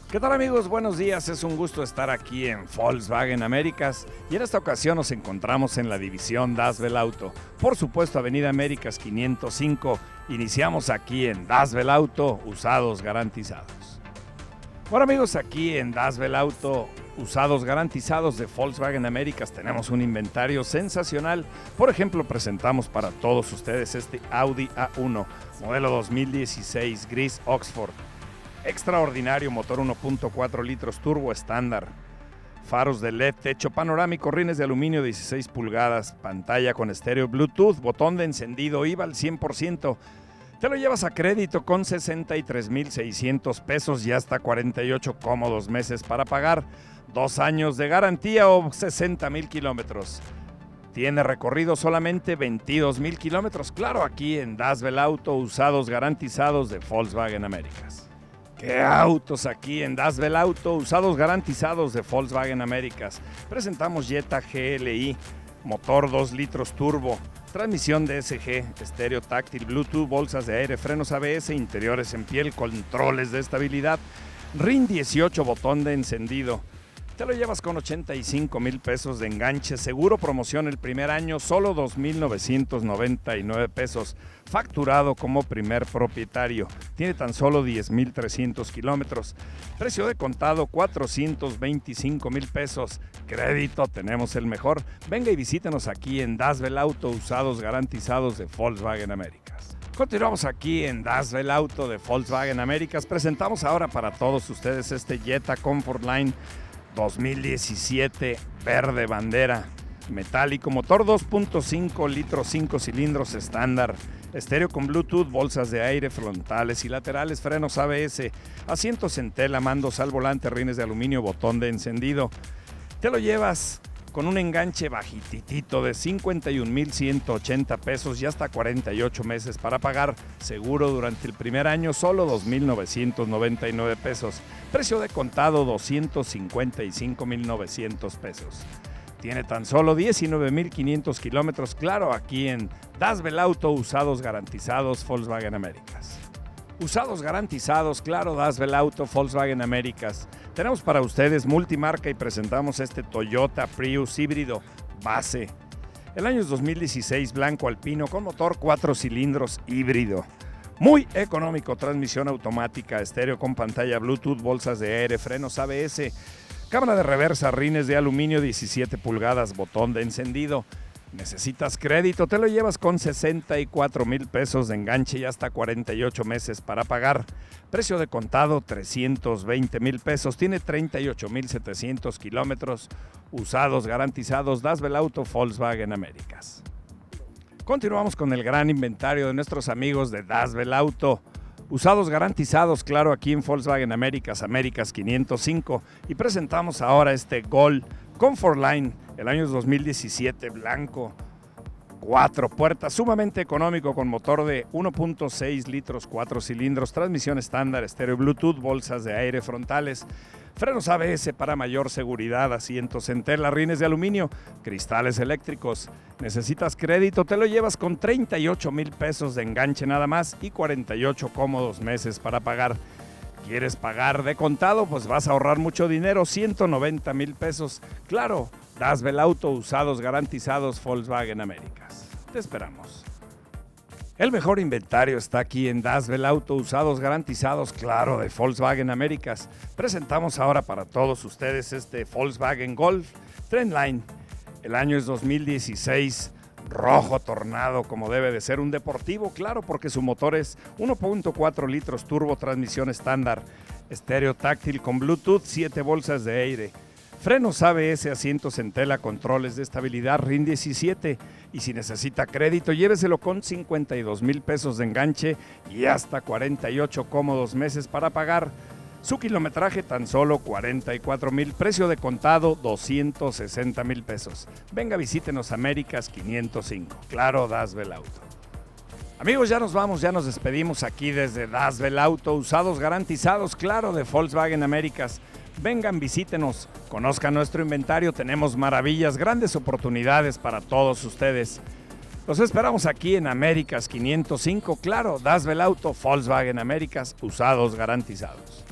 ¿Qué tal amigos? Buenos días, es un gusto estar aquí en Volkswagen Américas y en esta ocasión nos encontramos en la división Das Vel Auto. Por supuesto, Avenida Américas 505, iniciamos aquí en Das Vel Auto, usados garantizados. Bueno amigos, aquí en Das Vel Auto, usados garantizados de Volkswagen Américas, tenemos un inventario sensacional. Por ejemplo, presentamos para todos ustedes este Audi A1, modelo 2016, gris Oxford. Extraordinario, motor 1.4 litros turbo estándar, faros de LED, techo panorámico, rines de aluminio 16 pulgadas, pantalla con estéreo Bluetooth, botón de encendido, IVA al 100%. Te lo llevas a crédito con 63,600 pesos y hasta 48 cómodos meses para pagar, 2 años de garantía o 60,000 kilómetros. Tiene recorrido solamente 22,000 kilómetros, claro, aquí en Das Vel Auto, usados garantizados de Volkswagen Américas. ¡Qué autos aquí en Das Vel Auto! Usados garantizados de Volkswagen Américas. Presentamos Jetta GLI, motor 2 litros turbo, transmisión DSG, estéreo táctil, Bluetooth, bolsas de aire, frenos ABS, interiores en piel, controles de estabilidad, RIN 18, botón de encendido. Te lo llevas con 85,000 pesos de enganche, seguro promoción el primer año, solo 2,999 pesos, facturado como primer propietario, tiene tan solo 10,300 kilómetros, precio de contado 425,000 pesos, crédito tenemos el mejor. Venga y visítenos aquí en Das Vel Auto, usados garantizados de Volkswagen Américas. Continuamos aquí en Das Vel Auto de Volkswagen Américas, presentamos ahora para todos ustedes este Jetta Comfort Line 2017 verde bandera, metálico, motor 2.5 litros, 5 cilindros estándar, estéreo con Bluetooth, bolsas de aire frontales y laterales, frenos ABS, asientos en tela, mandos al volante, rines de aluminio, botón de encendido. Te lo llevas con un enganche bajititito de 51,180 pesos y hasta 48 meses para pagar, seguro durante el primer año solo 2,999 pesos, precio de contado 255,900 pesos. Tiene tan solo 19,500 kilómetros, claro, aquí en Das Vel Auto, usados garantizados Volkswagen Américas. Usados garantizados, claro, Das Vel Auto, Volkswagen Américas. Tenemos para ustedes multimarca y presentamos este Toyota Prius híbrido base. El año es 2016, blanco alpino con motor 4 cilindros híbrido. Muy económico, transmisión automática, estéreo con pantalla Bluetooth, bolsas de aire, frenos ABS, cámara de reversa, rines de aluminio 17 pulgadas, botón de encendido. ¿Necesitas crédito? Te lo llevas con 64,000 pesos de enganche y hasta 48 meses para pagar. Precio de contado 320,000 pesos. Tiene 38,700 kilómetros. Usados garantizados Das Vel Auto Volkswagen Américas. Continuamos con el gran inventario de nuestros amigos de Das Vel Auto. Usados garantizados, claro, aquí en Volkswagen Américas, Américas 505. Y presentamos ahora este Gol Comfort Line. El año es 2017, blanco, 4 puertas, sumamente económico con motor de 1.6 litros, 4 cilindros, transmisión estándar, estéreo Bluetooth, bolsas de aire frontales, frenos ABS para mayor seguridad, asientos en tela, rines de aluminio, cristales eléctricos. ¿Necesitas crédito? Te lo llevas con 38,000 pesos de enganche nada más y 48 cómodos meses para pagar. ¿Quieres pagar de contado? Pues vas a ahorrar mucho dinero, 190,000 pesos. Claro, Das Vel Auto, usados garantizados Volkswagen Américas. Te esperamos. El mejor inventario está aquí en Das Vel Auto, usados garantizados, claro, de Volkswagen Américas. Presentamos ahora para todos ustedes este Volkswagen Golf Trendline. El año es 2016. Rojo tornado, como debe de ser un deportivo, claro, porque su motor es 1.4 litros turbo, transmisión estándar, estéreo táctil con Bluetooth, 7 bolsas de aire, frenos ABS, asientos en tela, controles de estabilidad, RIN 17. Y si necesita crédito, lléveselo con 52,000 pesos de enganche y hasta 48 cómodos meses para pagar. Su kilometraje tan solo 44,000, precio de contado 260,000 pesos. Venga, visítenos Américas 505, claro, Das Vel Auto. Amigos, ya nos vamos, ya nos despedimos aquí desde Das Vel Auto, usados garantizados, claro, de Volkswagen Américas. Vengan, visítenos, conozcan nuestro inventario, tenemos maravillas, grandes oportunidades para todos ustedes. Los esperamos aquí en Américas 505, claro, Das Vel Auto, Volkswagen Américas, usados garantizados.